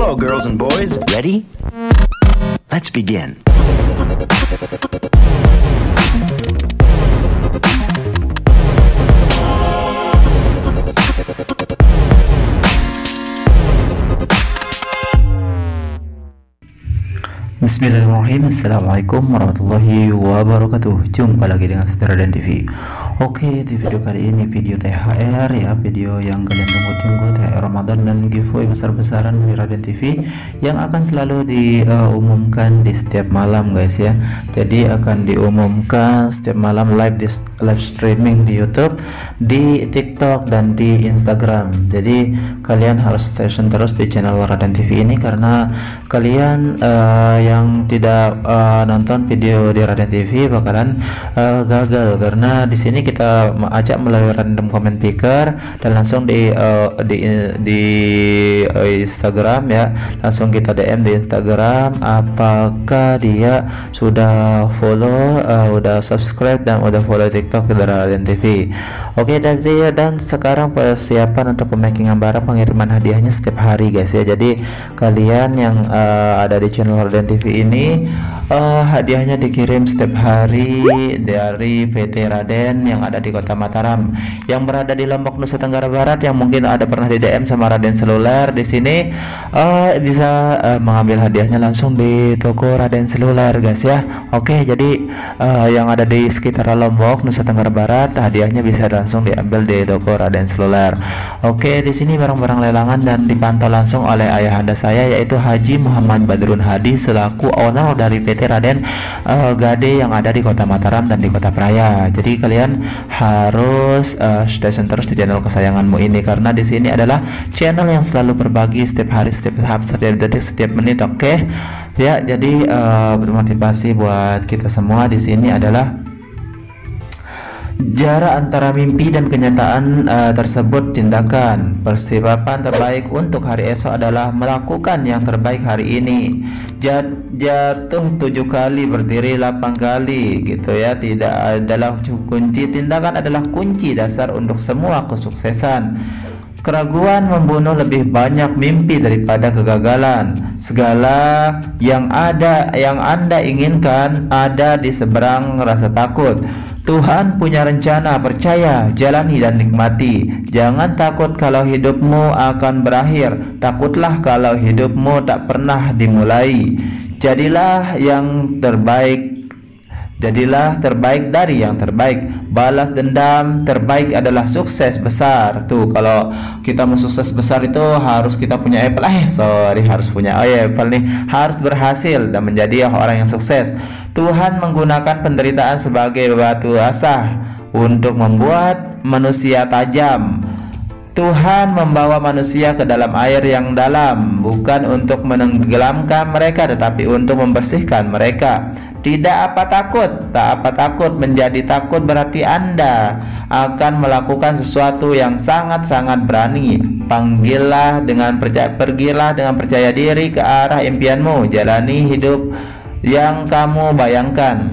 Hello, girls and boys. Ready? Let's begin. Bismillahirrahmanirrahim. Assalamualaikum warahmatullahi wabarakatuh. Jumpa lagi dengan Setia Raden TV. Oke, di video kali ini video THR ya, video yang kalian tunggu-tunggu, THR Ramadan dan giveaway besar-besaran dari Raden TV yang akan selalu diumumkan di setiap malam guys ya. Jadi akan diumumkan setiap malam live streaming di YouTube, di TikTok dan di Instagram. Jadi kalian harus stay tune terus di channel Raden TV ini karena kalian yang tidak nonton video di Raden TV bakalan gagal karena di sini kita ajak melalui random comment picker dan langsung di Instagram ya, langsung kita DM di Instagram apakah dia sudah follow, udah subscribe dan udah follow TikTok dari Raden TV. Oke, dan sekarang persiapan untuk pemakingan barang pengiriman hadiahnya setiap hari guys ya. Jadi kalian yang ada di channel Raden TV ini hadiahnya dikirim setiap hari dari PT Raden yang ada di Kota Mataram, yang berada di Lombok, Nusa Tenggara Barat, yang mungkin ada pernah di DM sama Raden Seluler di sini bisa mengambil hadiahnya langsung di toko Raden Seluler guys ya. Oke, jadi yang ada di sekitar Lombok, Nusa Tenggara Barat, hadiahnya bisa langsung diambil di toko Raden Seluler. Oke, di sini barang-barang lelangan dan dipantau langsung oleh ayahanda saya yaitu Haji Muhammad Badrun Hadi selaku owner dari PT Raden Gade yang ada di Kota Mataram dan di Kota Praia. Jadi kalian harus stay tune terus di channel kesayanganmu ini karena di sini adalah channel yang selalu berbagi setiap hari, setiap detik, setiap menit. Oke ya, jadi bermotivasi buat kita semua di sini adalah jarak antara mimpi dan kenyataan tersebut tindakan. Persiapan terbaik untuk hari esok adalah melakukan yang terbaik hari ini. Jatuh 7 kali, berdiri 8 kali gitu ya. Tidak adalah kunci, tindakan adalah kunci dasar untuk semua kesuksesan. Keraguan membunuh lebih banyak mimpi daripada kegagalan. Segala yang Anda inginkan ada di seberang rasa takut. Tuhan punya rencana, percaya, jalani dan nikmati. Jangan takut kalau hidupmu akan berakhir. Takutlah kalau hidupmu tak pernah dimulai. Jadilah terbaik dari yang terbaik. Balas dendam terbaik adalah sukses besar. Tuh, kalau kita mau sukses besar itu harus kita punya Apple. Harus punya Apple nih. Harus berhasil dan menjadi orang yang sukses. Tuhan menggunakan penderitaan sebagai batu asah untuk membuat manusia tajam. Tuhan membawa manusia ke dalam air yang dalam bukan untuk menenggelamkan mereka tetapi untuk membersihkan mereka. Tidak apa takut, menjadi takut berarti Anda akan melakukan sesuatu yang sangat-sangat berani. Pergilah dengan percaya diri ke arah impianmu. Jalani hidup yang kamu bayangkan.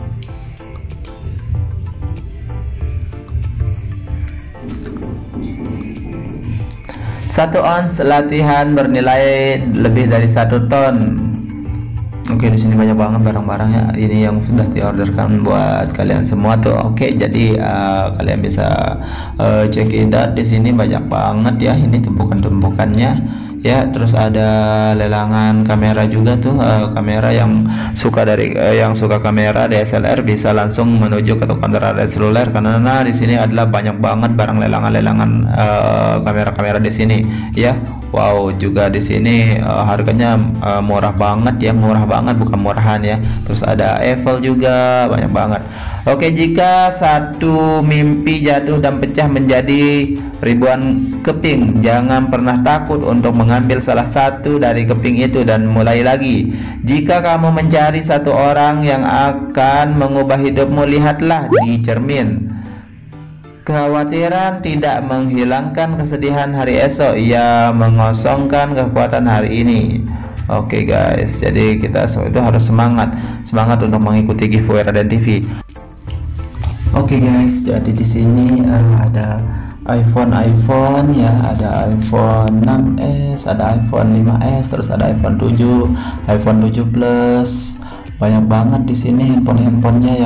Satu ons latihan bernilai lebih dari 1 ton. Oke, di sini banyak banget barang-barangnya. Ini yang sudah diorderkan buat kalian semua tuh. Oke, jadi kalian bisa check it out. Di sini banyak banget ya. Ini tumpukan-tumpukannya. Ya, terus ada lelangan kamera juga tuh. Kamera yang suka kamera DSLR bisa langsung menuju ke toko Raden Seluler karena di sini adalah banyak banget barang lelangan kamera-kamera di sini ya. Wow, juga di sini harganya murah banget ya, bukan murahan ya. Terus ada Eiffel juga, banyak banget. Oke, jika satu mimpi jatuh dan pecah menjadi ribuan keping, jangan pernah takut untuk mengambil salah satu dari keping itu dan mulai lagi. Jika kamu mencari satu orang yang akan mengubah hidupmu, lihatlah di cermin. Kekhawatiran tidak menghilangkan kesedihan hari esok, ia mengosongkan kekuatan hari ini. Oke guys, jadi kita itu harus semangat untuk mengikuti giveaway Raden TV. Oke guys, jadi di sini ada iPhone ya, ada iPhone 6s, ada iPhone 5s, terus ada iPhone 7, iPhone 7 Plus. Banyak banget di sini handphonenya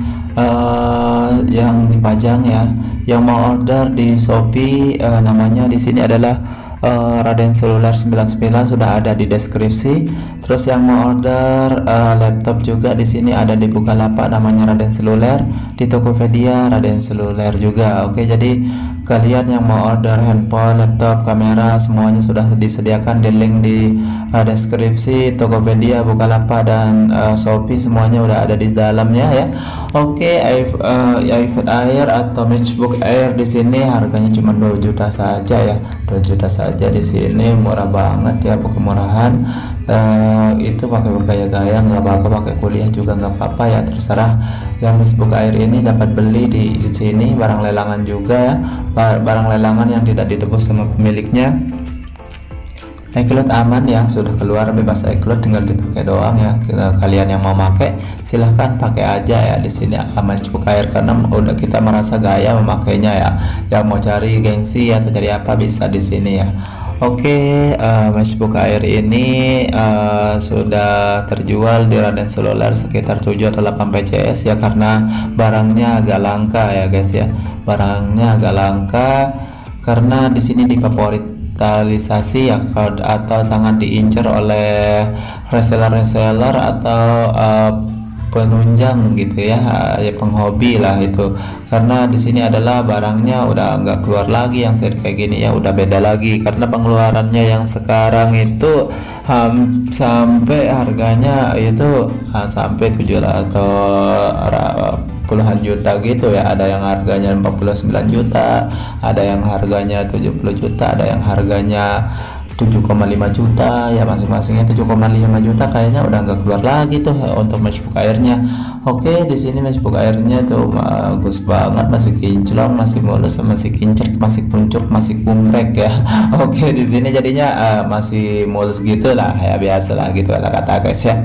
yang dipajang ya. Yang mau order di Shopee, namanya di sini adalah Raden Seluler 99, sudah ada di deskripsi. Terus yang mau order laptop juga di sini ada di Bukalapak, namanya Raden Seluler. Di Tokopedia Raden Seluler juga. Oke, jadi kalian yang mau order handphone, laptop, kamera, semuanya sudah disediakan di link di deskripsi. Tokopedia, Bukalapak, dan Shopee semuanya udah ada di dalamnya ya. Oke, iPad Air atau MacBook Air di sini harganya cuma 2 juta saja ya. 2 juta saja di sini, murah banget ya, kemurahan. Itu pakai gaya-gaya nggak apa-apa, pakai kuliah juga nggak apa-apa ya, terserah. Yang MacBook Air ini dapat beli di sini, barang lelangan juga ya, barang lelangan yang tidak ditebus sama pemiliknya. iCloud aman ya, sudah keluar bebas iCloud, tinggal dipakai doang ya. Kalian yang mau pakai silahkan pakai aja ya di sini MacBook Air, karena udah kita merasa gaya memakainya ya. Yang mau cari gengsi atau cari apa bisa di sini ya. Oke, MacBook Air ini sudah terjual di Raden Seluler sekitar 7 atau 8 PCS ya, karena barangnya agak langka ya guys ya. Barangnya agak langka karena di sini difavoritalisasi ya, atau sangat diincar oleh reseller atau penunjang gitu ya, penghobi lah itu. Karena di sini adalah barangnya udah nggak keluar lagi yang seri kayak gini ya, udah beda lagi, karena pengeluarannya yang sekarang itu sampai harganya itu sampai 7 atau puluhan juta gitu ya. Ada yang harganya 49 juta, ada yang harganya 70 juta, ada yang harganya 7,5 juta ya, masing-masingnya 7,5 juta. Kayaknya udah nggak keluar lagi tuh untuk MacBook Airnya. Oke, di sini MacBook Airnya tuh bagus banget, masih kinclong, masih mulus, masih kincir, masih kuncuk, masih kumprek ya. Oke, di sini jadinya masih mulus gitu lah ya, biasa lah gitu lah kata guys ya.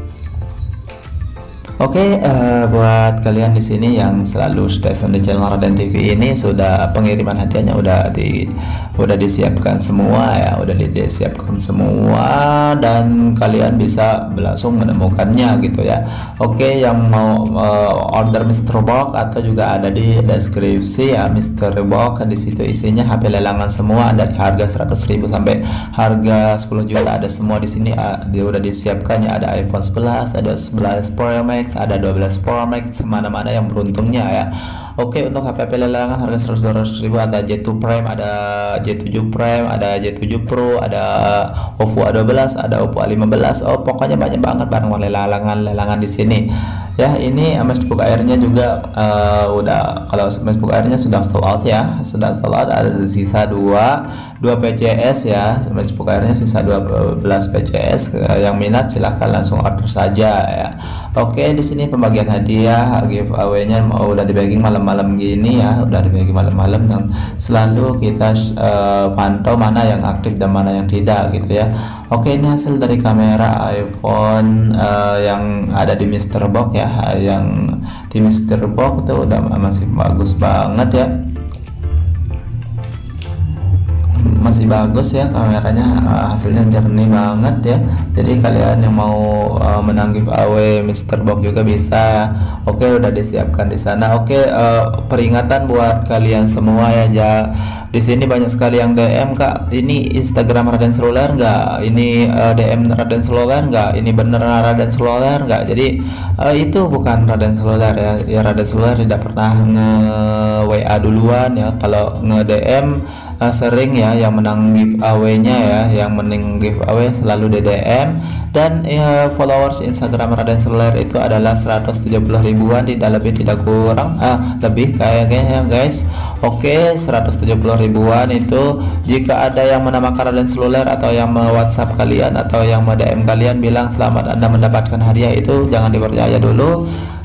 Oke, buat kalian di sini yang selalu stay di channel Raden TV ini, sudah pengiriman hadiahnya udah disiapkan semua ya, udah disiapkan semua, dan kalian bisa langsung menemukannya gitu ya. Oke, yang mau order Mr. Box atau juga ada di deskripsi ya, Mr. Box di situ isinya HP lelangan semua, dari harga 100.000 sampai harga 10 juta ada semua di sini. Dia udah disiapkan ya, ada iPhone 11, ada 11 Pro Max, ada 12 Pro Max, mana-mana yang beruntungnya ya. Oke, untuk HP lelangan harga 100.000 ada J2 Prime, ada J7 Prime, ada J7 Pro, ada Oppo A12, ada Oppo A15. Oh, pokoknya banyak banget barang lelangan di sini. Ya, ini MacBook Airnya juga udah, kalau MacBook Airnya sudah sold out ya, sudah sold out, ada sisa 2 PCS ya. MacBook Airnya sisa 12 PCS. Yang minat silahkan langsung order saja ya. Oke, di sini pembagian hadiah giveaway-nya udah dibagi malam-malam gini ya, udah dibagi malam-malam, dan selalu kita pantau mana yang aktif dan mana yang tidak gitu ya. Oke, ini hasil dari kamera iPhone yang ada di Mr. Box ya, yang di Mr. Box itu udah masih bagus banget ya, masih bagus ya kameranya, hasilnya jernih banget ya. Jadi kalian yang mau menang giveaway Mr. Box juga bisa. Oke, udah disiapkan di sana. Oke, peringatan buat kalian semua ya. Di sini banyak sekali yang DM, Kak, ini Instagram Raden Seluler nggak? Ini DM Raden Seluler nggak? Ini bener Raden Seluler nggak? Jadi itu bukan Raden Seluler ya. Ya, Raden Seluler tidak pernah nge-WA duluan ya. Kalau nge-DM sering ya, yang menang giveaway-nya ya, yang menang giveaway selalu di DM. Dan followers Instagram Raden Seluler itu adalah 170 ribuan, tidak lebih tidak kurang, lebih kayaknya ya guys. Oke, 170 ribuan itu. Jika ada yang menamakan Raden Seluler atau yang WhatsApp kalian atau yang DM kalian bilang selamat Anda mendapatkan hadiah, itu jangan dipercaya dulu.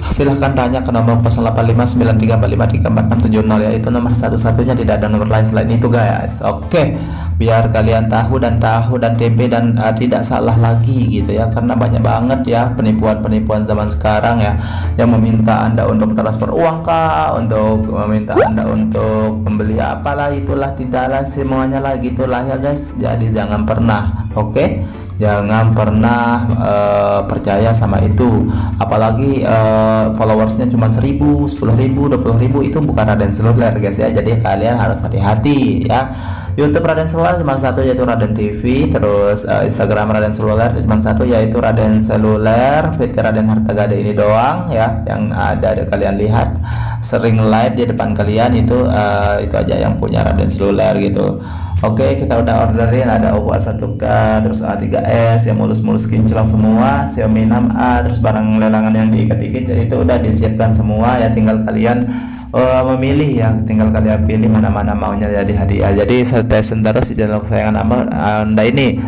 silahkan tanya ke nomor 085934534670 ya, itu nomor satu-satunya, tidak ada nomor lain selain itu guys. Oke, biar kalian tahu dan tempe dan tidak salah lagi gitu ya, karena banyak banget ya penipuan zaman sekarang ya, yang meminta Anda untuk transfer uang kah, untuk meminta Anda untuk membeli apalah itulah, tidaklah semuanya lah gitulah ya guys. Jadi jangan pernah, oke? Jangan pernah percaya sama itu, apalagi followersnya cuma 1000, 10.000, 20.000, itu bukan Raden Seluler guys ya. Jadi kalian harus hati-hati ya. YouTube Raden Seluler cuma satu, yaitu Raden TV. Terus Instagram Raden Seluler cuma satu, yaitu Raden Seluler. PT Raden Hartagada ini doang ya yang ada kalian lihat sering live di depan kalian, itu aja yang punya Raden Seluler gitu. Oke, kita udah orderin, ada Oppo A1K, terus A3s yang mulus-mulus kinclong semua, Xiaomi 6A, terus barang lelangan yang diikat-ikat itu udah disiapkan semua ya, tinggal kalian memilih ya, tinggal kalian pilih mana-mana maunya jadi hadiah. Jadi stay terus di channel kesayangan Anda ini.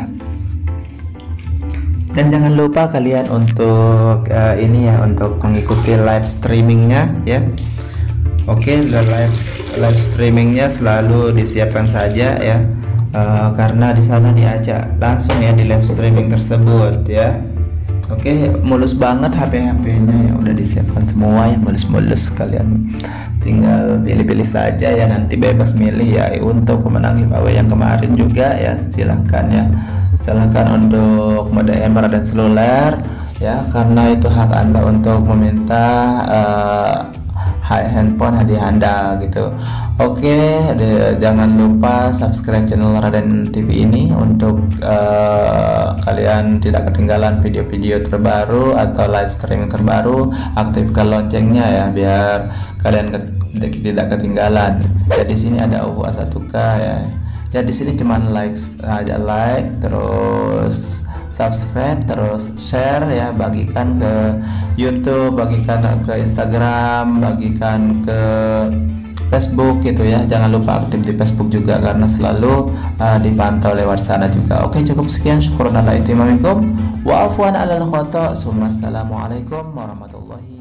Dan jangan lupa kalian untuk ini ya, untuk mengikuti live streamingnya ya. Oke, live streamingnya selalu disiapkan saja ya, karena di sana diajak langsung ya di live streaming tersebut ya. Oke, mulus banget HP-nya ya, udah disiapkan semua ya, mulus-mulus. Kalian tinggal pilih-pilih saja ya, nanti bebas milih ya. Untuk pemenang giveaway yang kemarin juga ya, silahkan ya, silahkan untuk mode Raden Seluler ya, karena itu hak Anda untuk meminta handphone hadiah Anda gitu. Oke, jangan lupa subscribe channel Raden TV ini untuk kalian tidak ketinggalan video-video terbaru atau live streaming terbaru. Aktifkan loncengnya ya, biar kalian tidak ketinggalan. Ya, di sini ada Oppo A1K ya. Ya, di sini cuman aja like, terus subscribe, terus share ya, bagikan ke YouTube, bagikan ke Instagram, bagikan ke Facebook gitu ya. Jangan lupa aktif di Facebook juga, karena selalu dipantau lewat sana juga. Oke, cukup sekian. Syukuran ala itimaminkum wa afwan alal khata. Assalamualaikum warahmatullahi